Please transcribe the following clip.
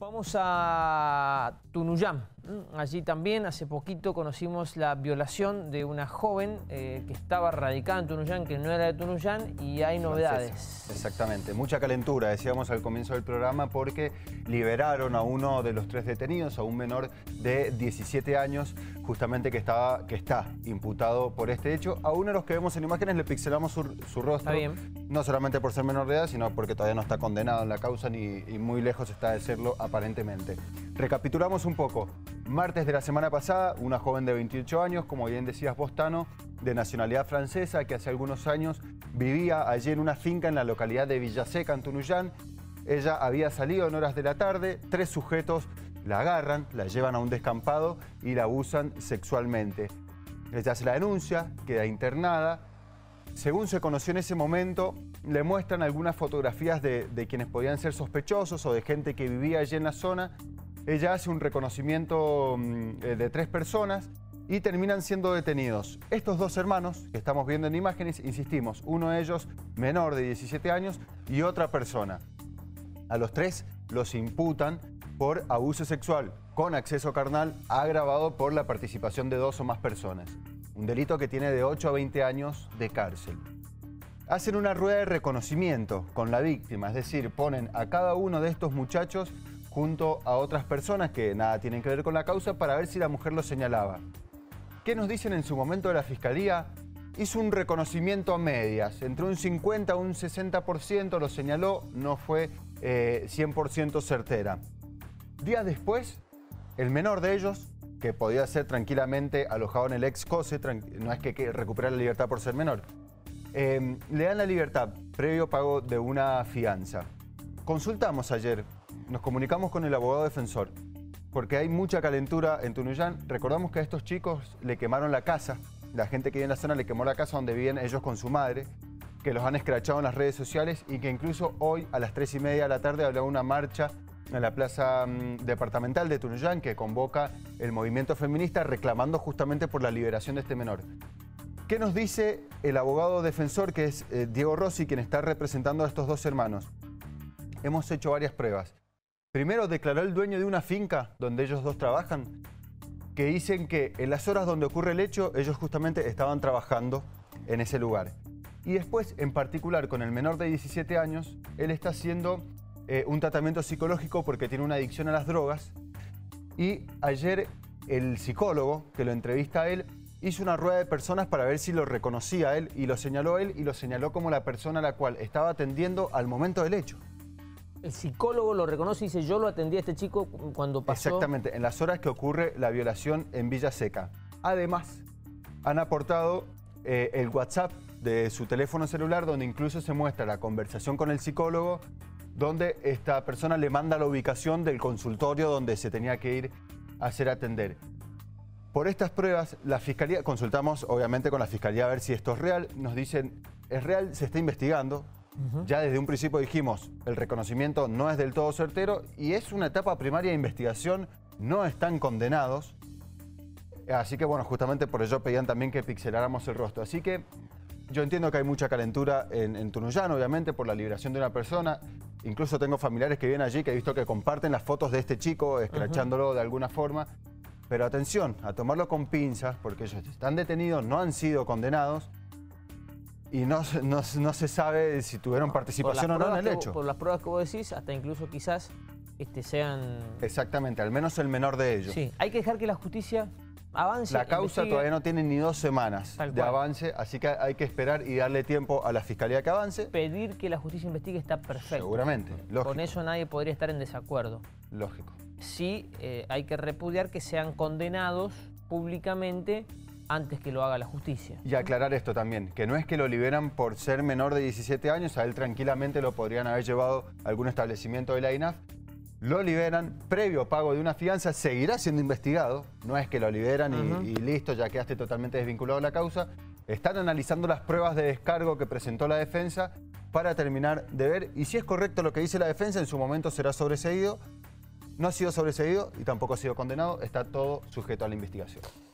Vamos a Tunuyán. Allí también hace poquito conocimos la violación de una joven que estaba radicada en Tunuyán, que no era de Tunuyán, y hay novedades. Exactamente, mucha calentura, decíamos al comienzo del programa, porque liberaron a uno de los 3 detenidos, a un menor de 17 años, justamente que está imputado por este hecho. A uno de los que vemos en imágenes le pixelamos su rostro, Está bien. No solamente por ser menor de edad, sino porque todavía no está condenado en la causa y muy lejos está de serlo aparentemente. Recapitulamos un poco. Martes de la semana pasada, una joven de 28 años, como bien decías vos, Tano, de nacionalidad francesa, que hace algunos años vivía allí en una finca en la localidad de Villaseca, en Tunuyán. Ella había salido en horas de la tarde, 3 sujetos la agarran, la llevan a un descampado y la abusan sexualmente. Ella se la denuncia, queda internada. Según se conoció en ese momento, le muestran algunas fotografías de quienes podían ser sospechosos o de gente que vivía allí en la zona. Ella hace un reconocimiento de 3 personas y terminan siendo detenidos. Estos 2 hermanos que estamos viendo en imágenes, insistimos, uno de ellos menor de 17 años y otra persona. A los 3 los imputan por abuso sexual con acceso carnal agravado por la participación de 2 o más personas. Un delito que tiene de 8 a 20 años de cárcel. Hacen una rueda de reconocimiento con la víctima, es decir, ponen a cada uno de estos muchachos junto a otras personas que nada tienen que ver con la causa para ver si la mujer lo señalaba. ¿Qué nos dicen en su momento de la Fiscalía? Hizo un reconocimiento a medias, entre un 50 a un 60% lo señaló, no fue 100% certera. Días después, el menor de ellos, que podía ser tranquilamente alojado en el ex COSE, no es que recuperar la libertad por ser menor, le dan la libertad previo pago de una fianza. Consultamos ayer, nos comunicamos con el abogado defensor, porque hay mucha calentura en Tunuyán. Recordamos que a estos chicos le quemaron la casa, la gente que vive en la zona le quemó la casa donde viven ellos con su madre, que los han escrachado en las redes sociales y que incluso hoy a las 3:30 de la tarde habrá una marcha en la plaza departamental de Tunuyán que convoca el movimiento feminista reclamando justamente por la liberación de este menor. ¿Qué nos dice el abogado defensor, que es Diego Rossi, quien está representando a estos 2 hermanos? Hemos hecho varias pruebas. Primero, declaró el dueño de una finca donde ellos 2 trabajan, que dicen que en las horas donde ocurre el hecho, ellos justamente estaban trabajando en ese lugar. Y después, en particular, con el menor de 17 años, él está haciendo un tratamiento psicológico porque tiene una adicción a las drogas. Y ayer el psicólogo que lo entrevista a él hizo una rueda de personas para ver si lo reconocía a él y lo señaló como la persona a la cual estaba atendiendo al momento del hecho. El psicólogo lo reconoce y dice: yo lo atendí a este chico cuando pasó. Exactamente, en las horas que ocurre la violación en Villaseca. Además, han aportado el WhatsApp de su teléfono celular, donde incluso se muestra la conversación con el psicólogo, donde esta persona le manda la ubicación del consultorio donde se tenía que ir a hacer atender. Por estas pruebas, la Fiscalía, consultamos obviamente con la Fiscalía a ver si esto es real, nos dicen, es real, se está investigando. Ya desde un principio dijimos, el reconocimiento no es del todo certero y es una etapa primaria de investigación, no están condenados. Así que bueno, justamente por ello pedían también que pixeláramos el rostro. Así que yo entiendo que hay mucha calentura en Tunuyán, obviamente, por la liberación de una persona. Incluso tengo familiares que viven allí que he visto que comparten las fotos de este chico, escrachándolo de alguna forma. Pero atención, a tomarlo con pinzas, porque ellos están detenidos, no han sido condenados. Y no se sabe si tuvieron participación o no en el hecho. Por las pruebas que vos decís, hasta incluso quizás sean... Exactamente, al menos el menor de ellos. Sí, hay que dejar que la justicia avance. La causa investigue. Todavía no tiene ni 2 semanas de avance, así que hay que esperar y darle tiempo a la Fiscalía que avance. Pedir que la justicia investigue está perfecto. Seguramente, lógico. Con eso nadie podría estar en desacuerdo. Lógico. Sí, hay que repudiar que sean condenados públicamente antes que lo haga la justicia. Y aclarar esto también, que no es que lo liberan por ser menor de 17 años, a él tranquilamente lo podrían haber llevado a algún establecimiento de la INAF. Lo liberan previo pago de una fianza, seguirá siendo investigado, no es que lo liberan y listo, ya quedaste totalmente desvinculado de la causa. Están analizando las pruebas de descargo que presentó la defensa para terminar de ver, y si es correcto lo que dice la defensa, en su momento será sobreseído. No ha sido sobreseído y tampoco ha sido condenado, está todo sujeto a la investigación.